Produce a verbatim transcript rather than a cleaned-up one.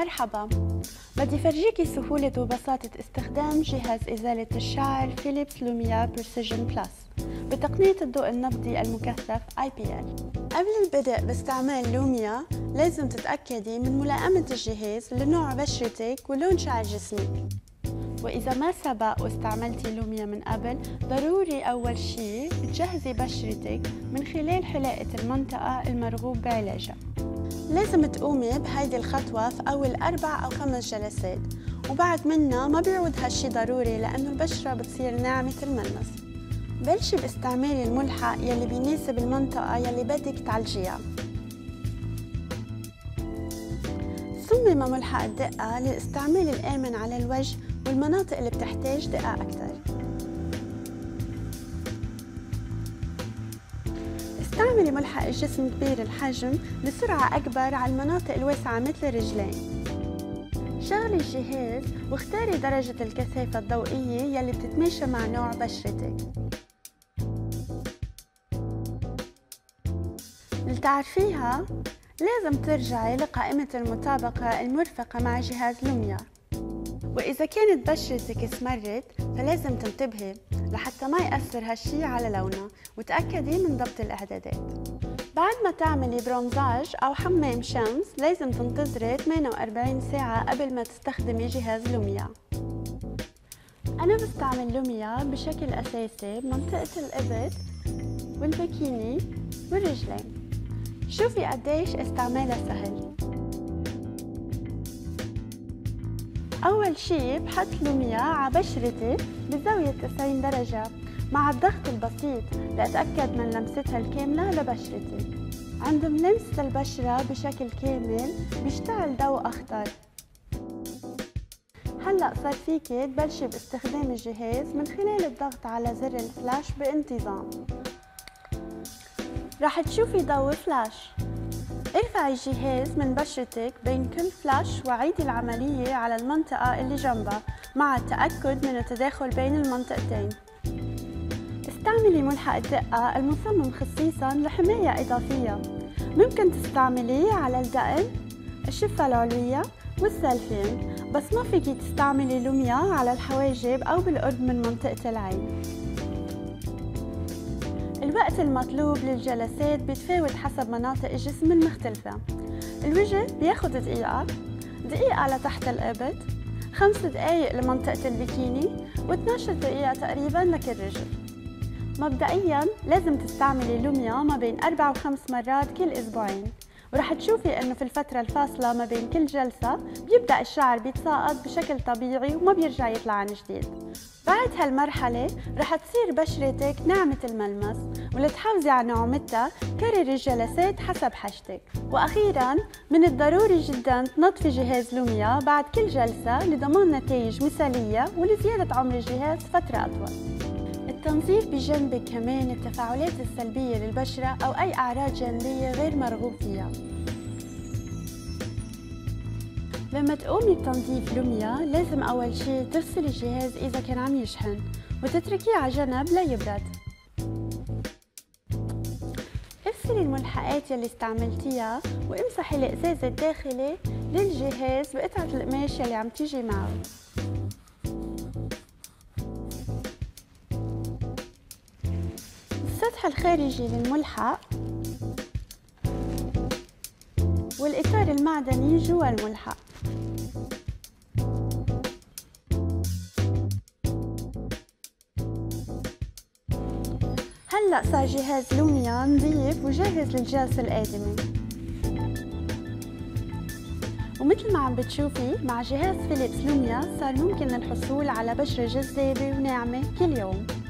مرحبا، بدي فرجيكي سهولة وبساطة استخدام جهاز إزالة الشعر فيليبس لوميا بريسيجن بلس بتقنية الضوء النبضي المكثف آي بي إل. قبل البدء باستعمال لوميا لازم تتأكدي من ملائمة الجهاز لنوع بشرتك ولون شعر جسمك. وإذا ما سبق واستعملتي لوميا من قبل، ضروري أول شي تجهزي بشرتك من خلال حلاقة المنطقة المرغوب بعلاجها. لازم تقومي بهيدي الخطوة في أول أربع أو خمس جلسات، وبعد منها ما بيعود هالشي ضروري لأنه البشرة بتصير ناعمة الملمس. بلشي باستعمال الملحق يلي بيناسب المنطقة يلي بدك تعالجيها. صمم ملحق الدقة للاستعمال الآمن على الوجه والمناطق اللي بتحتاج دقة أكثر. استعملي ملحق الجسم كبير الحجم بسرعة أكبر على المناطق الواسعة مثل الرجلين. شغلي الجهاز واختاري درجة الكثافة الضوئية يلي بتتماشى مع نوع بشرتك. لتعرفيها لازم ترجعي لقائمة المطابقة المرفقة مع جهاز لوميا. وإذا كانت بشرتك اسمرت فلازم تنتبهي لحتى ما يأثر هالشي على لونها، وتأكدي من ضبط الإعدادات. بعد ما تعملي برونزاج أو حمام شمس لازم تنتظري ثمانية وأربعين ساعة قبل ما تستخدمي جهاز لوميا. أنا بستعمل لوميا بشكل أساسي بمنطقة الإبط والبكيني والرجلين. شوفي قديش استعمالها سهل. أول شي بحط لوميا على بشرتي بزاوية تسعين درجة مع الضغط البسيط لأتأكد من لمستها الكاملة لبشرتي. عند ملمسة البشرة بشكل كامل بيشتعل ضوء أخضر. هلأ صار فيكي تبلشي باستخدام الجهاز من خلال الضغط على زر الفلاش بانتظام. رح تشوفي ضوء فلاش. ارفعي الجهاز من بشرتك بين كل فلاش وعيدي العملية على المنطقة اللي جنبها مع التأكد من التداخل بين المنطقتين. استعملي ملحق الدقة المصمم خصيصاً لحماية إضافية. ممكن تستعمليه على الدقن، الشفة العلوية والسلفين، بس ما فيكي تستعملي لوميا على الحواجب أو بالقرب من منطقة العين. الوقت المطلوب للجلسات بيتفاوت حسب مناطق الجسم المختلفة. الوجه بياخد دقيقة، دقيقة لتحت الإبط، خمس دقايق لمنطقة البكيني، واثنعش دقيقة تقريباً لكل رجل. مبدئياً لازم تستعملي لوميا ما بين أربع وخمس مرات كل أسبوعين، ورح تشوفي إنه في الفترة الفاصلة ما بين كل جلسة بيبدأ الشعر بيتساقط بشكل طبيعي وما بيرجع يطلع عن جديد. بعد هالمرحلة رح تصير بشرتك ناعمة الملمس، ولتحافظي على نعومتها كرري الجلسات حسب حاجتك. وأخيراً من الضروري جداً تنظفي جهاز لوميا بعد كل جلسة لضمان نتائج مثالية ولزيادة عمر الجهاز فترة أطول. التنظيف بجنب كمان التفاعلات السلبية للبشرة أو أي أعراض جانبية غير مرغوب فيها. لما تقومي بتنظيف لوميا لازم أول شي تفصلي الجهاز إذا كان عم يشحن وتتركيه على جنب ليبرد. افصلي الملحقات يلي استعملتيها وامسحي الإزاز الداخلي للجهاز بقطعة القماش يلي عم تيجي معه. السطح الخارجي للملحق والإطار المعدني جوا الملحق. هلأ صار جهاز لوميا نظيف وجاهز للجلسة القادمة. ومثل ما عم بتشوفي مع جهاز فيليبس لوميا صار ممكن الحصول على بشرة جذابة وناعمة كل يوم.